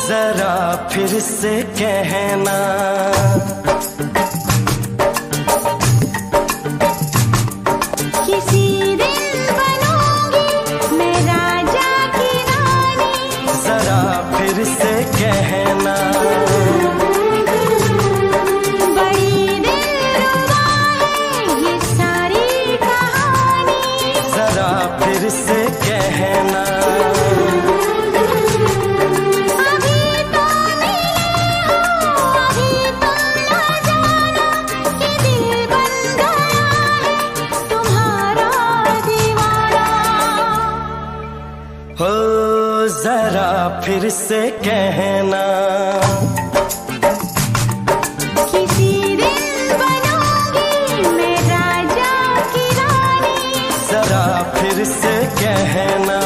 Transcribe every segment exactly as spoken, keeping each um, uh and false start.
जरा फिर से कहना, किसी दिन बनूंगी मैं राजा की रानी। जरा फिर से कहना, बड़ी दिलरुबा है ये सारी कहानी। जरा फिर से कहना, हो जरा फिर से कहना, किसी दिन बनूंगी मैं राजा की रानी। जरा फिर से कहना,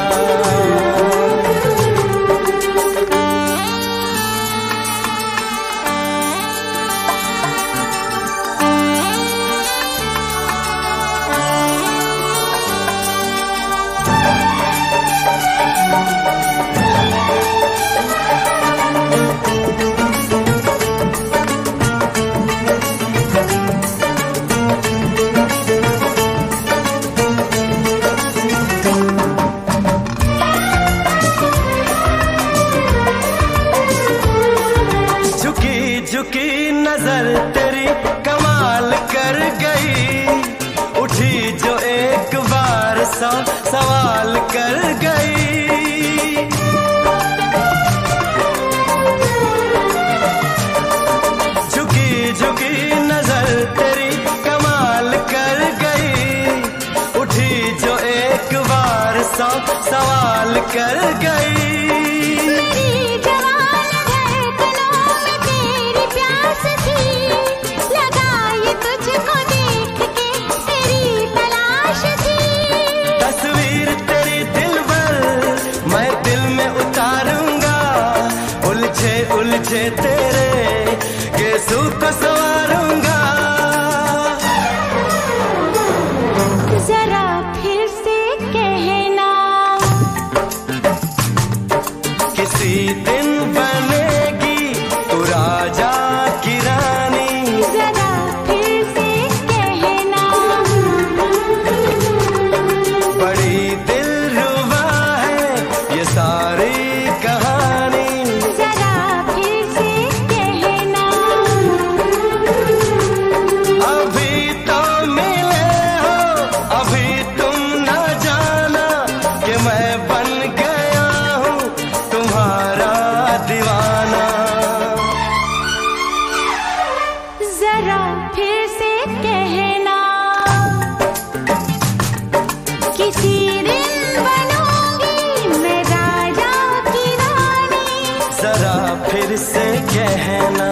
झुकी नजर तेरी कमाल कर गई, उठी जो एक बार सौ सवाल कर गई। झुकी झुकी नजर तेरी कमाल कर गई, उठी जो एक बार सौ सवाल कर गई। उलझे तेरे गेसू को संवारूंगा, जरा फिर से कहना, किसी दिन बनेगी तू राजा की रानी। जरा फिर से कहना, बड़ी दिलरुबा है ये सारी कहानी। जरा फिर से कहना, किसी दिन बनूंगी मैं राजा की रानी। जरा फिर से कहना,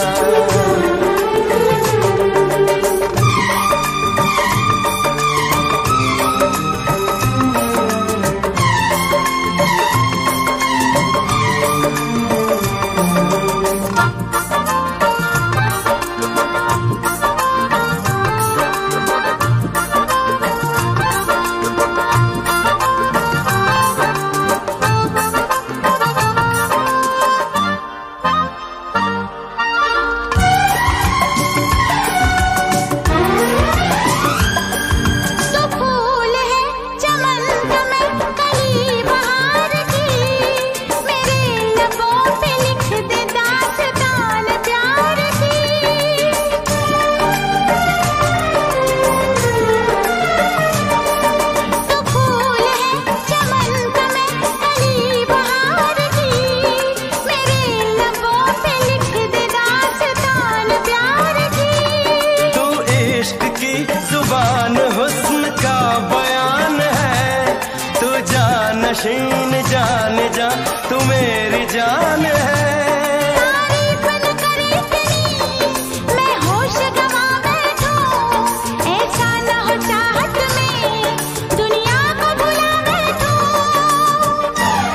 नशीन जान जा तू मेरी जान है। तारीफ न करे तेरी मैं होश गवा बैठूं, ऐसा न हो चाहत में दुनिया को भुला बैठूं।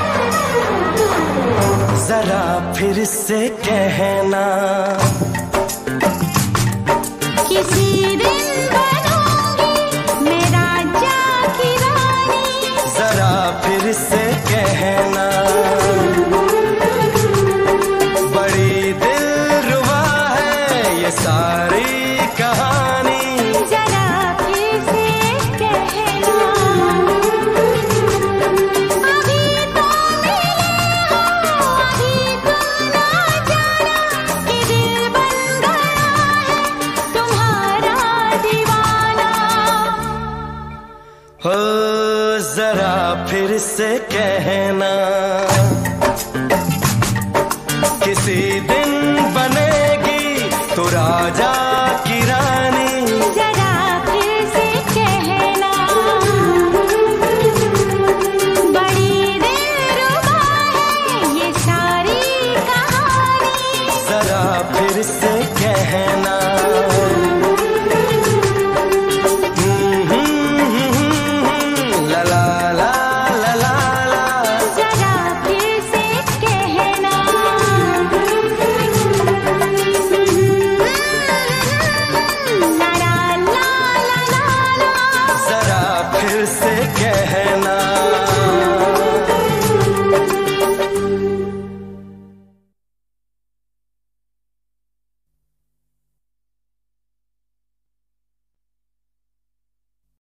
जरा फिर से कहना, किसी दिन बनूंगी मैं राजा की रानी। जरा फिर से कहना, से कहना। किसी दिन बनेगी तो राजा